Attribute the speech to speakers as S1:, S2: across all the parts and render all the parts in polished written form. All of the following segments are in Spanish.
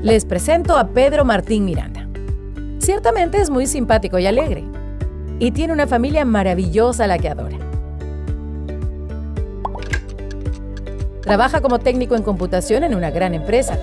S1: Les presento a Pedro Martín Miranda. Ciertamente es muy simpático y alegre, y tiene una familia maravillosa a la que adora. Trabaja como técnico en computación en una gran empresa.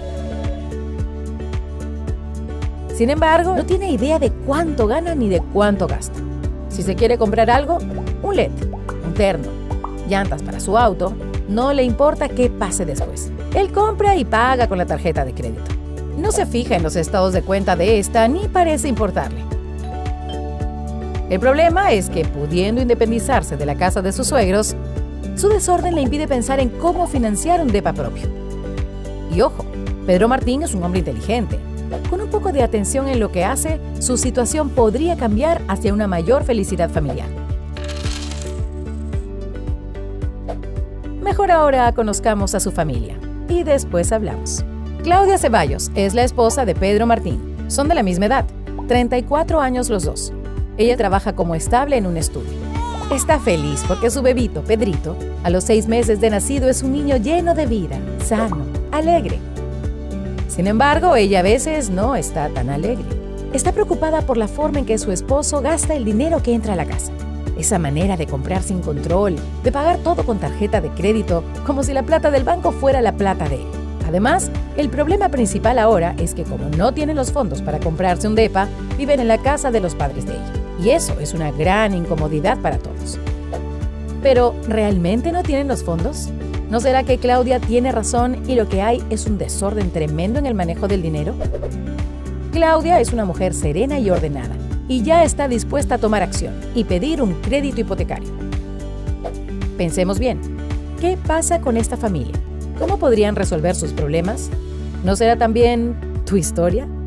S1: Sin embargo, no tiene idea de cuánto gana ni de cuánto gasta. Si se quiere comprar algo, un LED, un terno, llantas para su auto, no le importa qué pase después. Él compra y paga con la tarjeta de crédito. No se fija en los estados de cuenta de esta ni parece importarle. El problema es que, pudiendo independizarse de la casa de sus suegros, su desorden le impide pensar en cómo financiar un depa propio. Y ojo, Pedro Martín es un hombre inteligente. Con un poco de atención en lo que hace, su situación podría cambiar hacia una mayor felicidad familiar. Mejor ahora conozcamos a su familia y después hablamos. Claudia Ceballos es la esposa de Pedro Martín. Son de la misma edad, 34 años los dos. Ella trabaja como estable en un estudio. Está feliz porque su bebito, Pedrito, a los 6 meses de nacido es un niño lleno de vida, sano, alegre. Sin embargo, ella a veces no está tan alegre. Está preocupada por la forma en que su esposo gasta el dinero que entra a la casa. Esa manera de comprar sin control, de pagar todo con tarjeta de crédito, como si la plata del banco fuera la plata de él. Además, el problema principal ahora es que como no tienen los fondos para comprarse un depa, viven en la casa de los padres de ella. Y eso es una gran incomodidad para todos. Pero, ¿realmente no tienen los fondos? ¿No será que Claudia tiene razón y lo que hay es un desorden tremendo en el manejo del dinero? Claudia es una mujer serena y ordenada, y ya está dispuesta a tomar acción y pedir un crédito hipotecario. Pensemos bien, ¿qué pasa con esta familia? ¿Cómo podrían resolver sus problemas? ¿No será también tu historia?